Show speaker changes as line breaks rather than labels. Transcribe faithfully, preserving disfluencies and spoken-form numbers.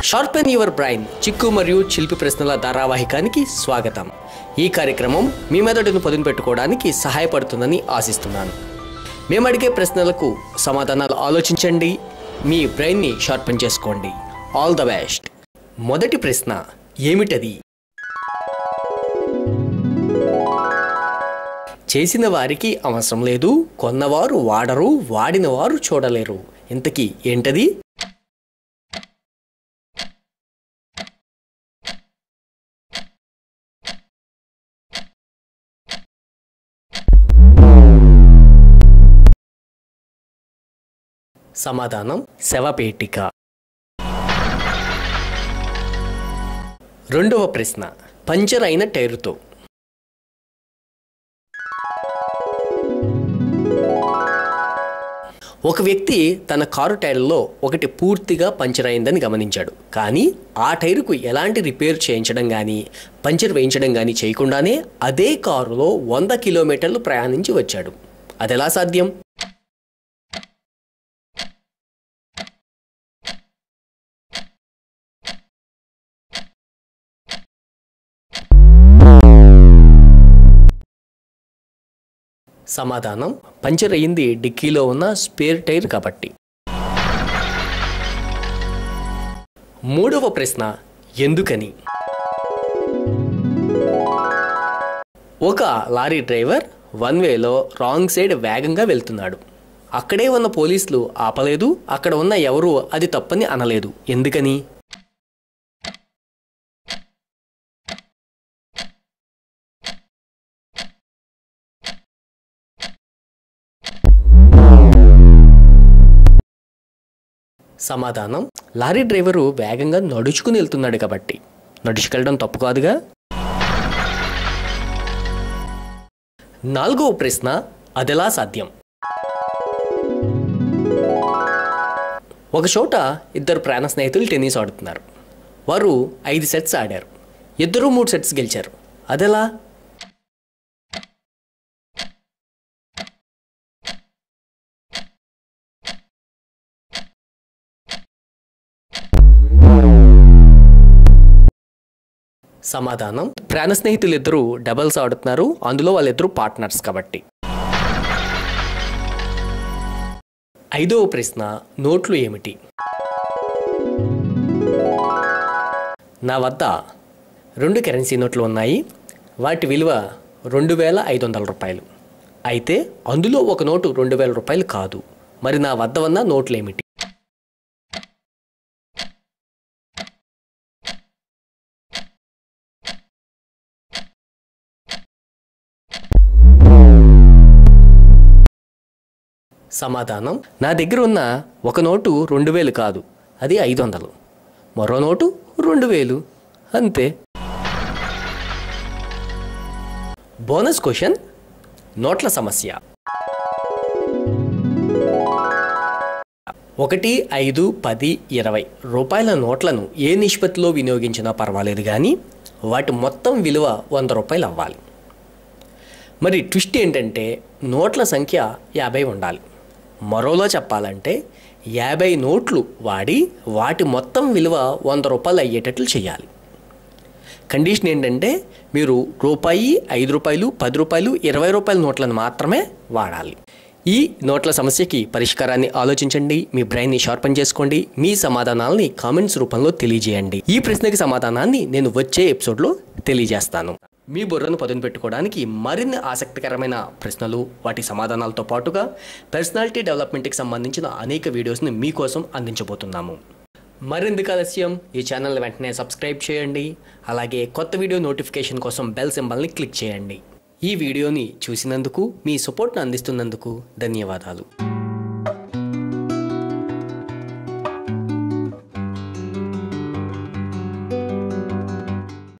Sharpen your brain చిక్కు మరియు చిలిపి ప్రశ్నల ధారావాహికానికి స్వాగతం. ఈ కార్యక్రమం మీ మెదడును పదును పెట్టుకోవడానికి సహాయపడుతుందని ఆశిస్తున్నాను. మేము అడిగే ప్రశ్నలకు సమాధానాలు ఆలోచించండి, మీ బ్రెయిన్ని షార్పెన్ చేసుకోండి. All the best. మొదటి ప్రశ్న ఏమిటది? చేసిన వారికి అవసరం లేదు, కొన్నవారు వాడరు, వాడిన వారు చూడలేరు. ఇంతకీ ఏంటది? సమాధానం శవపేటిక. రెండవ ప్రశ్న పంచర్ అయిన టైరుతో. ఒక వ్యక్తి తన కారు టైర్లో ఒకటి పూర్తిగా పంచర్ అయిందని గమనించాడు. కానీ ఆ టైరుకు ఎలాంటి రిపేర్ చేయించడం కానీ పంచర్ వేయించడం కానీ చేయకుండానే అదే కారులో వంద కిలోమీటర్లు ప్రయాణించి వచ్చాడు. అది ఎలా సాధ్యం? సమాధానం పంచర్ అయ్యింది డిక్కీలో ఉన్న స్పేర్ టైర్ కాబట్టి. మూడవ ప్రశ్న ఎందుకని? ఒక లారీ డ్రైవర్ వన్ వేలో రాంగ్ సైడ్ వేగంగా వెళ్తున్నాడు. అక్కడే ఉన్న పోలీసులు ఆపలేదు, అక్కడ ఉన్న ఎవరు అది తప్పని అనలేదు. ఎందుకని? సమాధానం లారీ డ్రైవరు వేగంగా నడుచుకుని వెళ్తున్నాడు కాబట్టి. నడుచుకెళ్ళడం తప్పు కాదుగా. నాలుగవ ప్రశ్న అదెలా సాధ్యం? ఒక చోట ఇద్దరు ప్రాణ స్నేహితులు టెన్నిస్ ఆడుతున్నారు. వారు ఐదు సెట్స్ ఆడారు. ఇద్దరు మూడు సెట్స్ గెలిచారు. అదెలా? సమాధానం ప్రాణ స్నేహితులు ఇద్దరు డబల్స్ ఆడుతున్నారు, అందులో వాళ్ళిద్దరూ పార్ట్నర్స్ కాబట్టి. ఐదవ ప్రశ్న నోట్లు ఏమిటి? నా వద్ద రెండు కరెన్సీ నోట్లు ఉన్నాయి. వాటి విలువ రెండు వేల ఐదు వందల రూపాయలు. అయితే అందులో ఒక నోటు రెండు వేల రూపాయలు కాదు. మరి నా వద్ద ఉన్న నోట్లు ఏమిటి? సమాధానం నా దగ్గర ఉన్న ఒక నోటు రెండు వేలు కాదు, అది ఐదు వందలు. మరో నోటు రెండు వేలు, అంతే. బోనస్ క్వశ్చన్ నోట్ల సమస్య. ఒకటి ఐదు పది ఇరవై రూపాయల నోట్లను ఏ నిష్పత్తిలో వినియోగించినా పర్వాలేదు, కానీ వాటి మొత్తం విలువ వంద రూపాయలు అవ్వాలి. మరి ట్విస్ట్ ఏంటంటే నోట్ల సంఖ్య యాభై ఉండాలి. మరోలో చెప్పాలంటే యాభై నోట్లు వాడి వాటి మొత్తం విలువ వంద రూపాయలు అయ్యేటట్లు చేయాలి. కండిషన్ ఏంటంటే మీరు రూపాయి, ఐదు రూపాయలు, పది రూపాయలు, ఇరవై రూపాయల నోట్లను మాత్రమే వాడాలి. ఈ నోట్ల సమస్యకి పరిష్కారాన్ని ఆలోచించండి, మీ బ్రెయిన్ని షార్పెన్ చేసుకోండి. మీ సమాధానాలని కామెంట్స్ రూపంలో తెలియజేయండి. ఈ ప్రశ్నకి సమాధానాన్ని నేను వచ్చే ఎపిసోడ్లో తెలియజేస్తాను. మీ బుర్రను పదును పెట్టుకోవడానికి మరిన్ని ఆసక్తికరమైన ప్రశ్నలు, వాటి సమాధానాలతో పాటుగా పర్సనాలిటీ డెవలప్మెంట్కి సంబంధించిన అనేక వీడియోస్ని మీకోసం అందించబోతున్నాము. మరెందుకు ఆలస్యం, ఈ ఛానల్ వెంటనే సబ్స్క్రైబ్ చేయండి. అలాగే కొత్త వీడియో నోటిఫికేషన్ కోసం బెల్ సింబల్ని క్లిక్ చేయండి. ఈ వీడియోని చూసినందుకు, మీ సపోర్ట్ను అందిస్తున్నందుకు ధన్యవాదాలు.